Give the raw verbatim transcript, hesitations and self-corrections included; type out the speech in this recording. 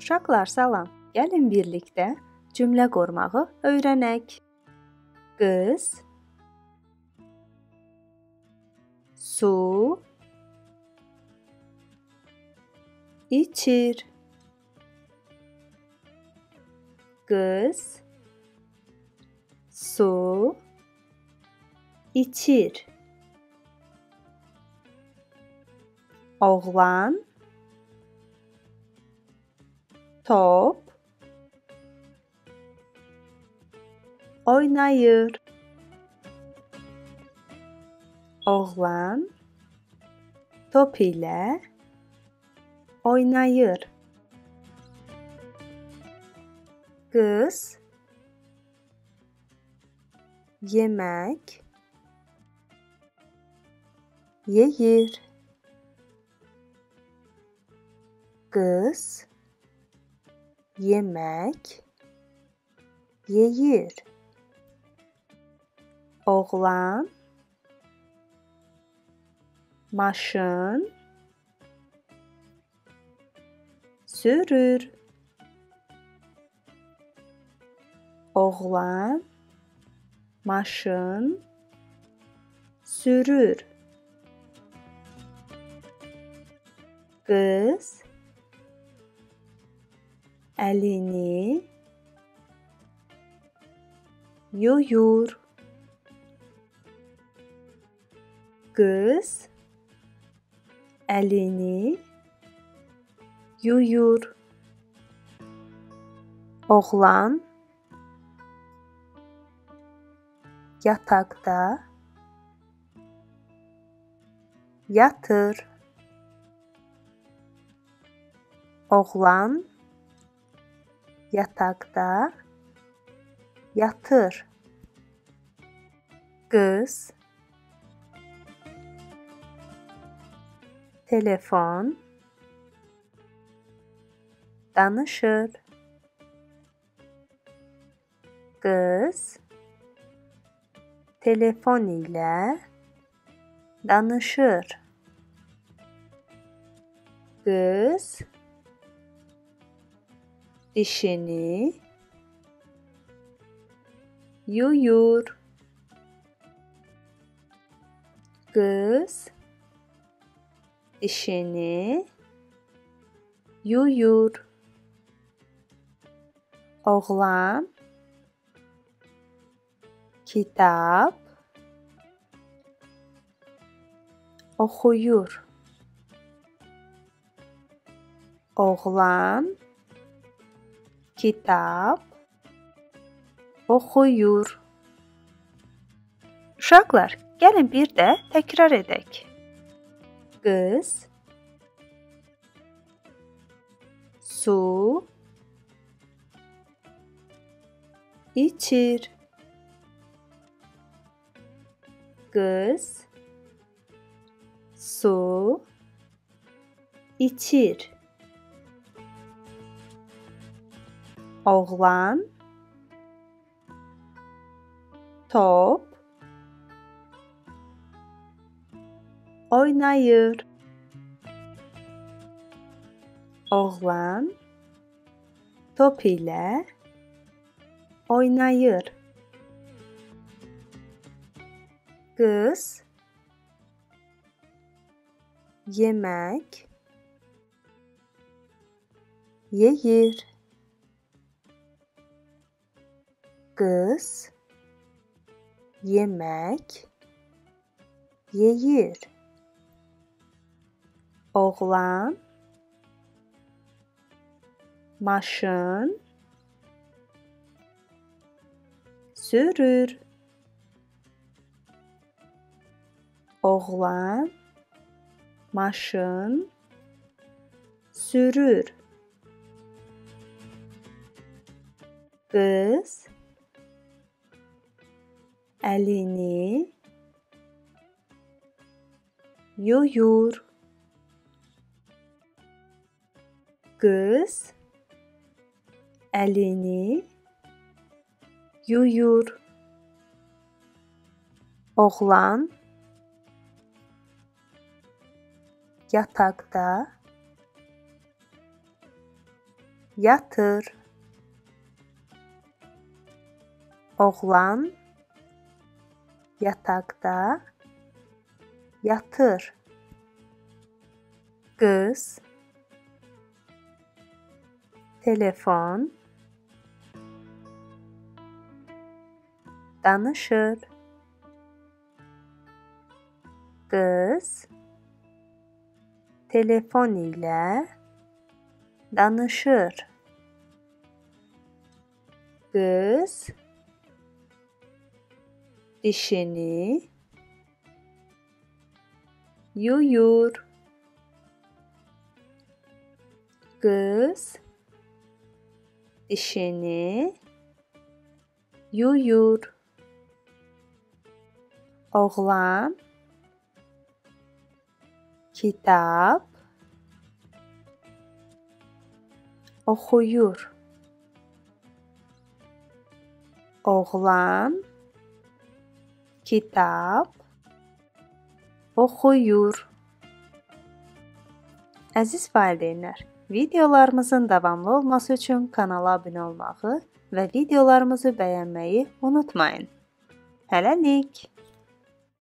Uşaqlar salam. Gəlin birlikdə cümlə qurmağı öyrənək. Qız su içir. Qız su içir. Oğlan top oynayır. Oğlan top ilə oynayır. Qız yemək yeyir. Qız yemək yeyir. Oğlan maşın sürür. Oğlan maşın sürür. Qız əlini yuyur. Qız əlini yuyur. Oğlan yataqda yatır. Oğlan yataqda yatır. Qız telefon danışır. Qız telefon ilə danışır. Qız dişini yuyur. Qız dişini yuyur. Oğlan kitab oxuyur. Oğlan kitab oxuyur. Uşaqlar, gəlin bir də təkrar edək. Qız su içir. Qız su içir. Oğlan top oynayır. Oğlan top ilə oynayır. Qız yemək yeyir. Qız yemək yeyir. Oğlan maşın sürür. Oğlan maşın sürür. Qız əlini yuyur. Qız əlini yuyur. Oğlan yataqda yatır. Oğlan yatakta yatır. Kız telefon danışır. Kız telefon ile danışır. Kız dişini yuyur. Kız dişini yuyur. Oğlan kitap oxuyur. Oğlan kitap oxuyur. Əziz valideynlər, videolarımızın davamlı olması üçün kanala abunə olmağı və videolarımızı bəyənməyi unutmayın. Hələlik!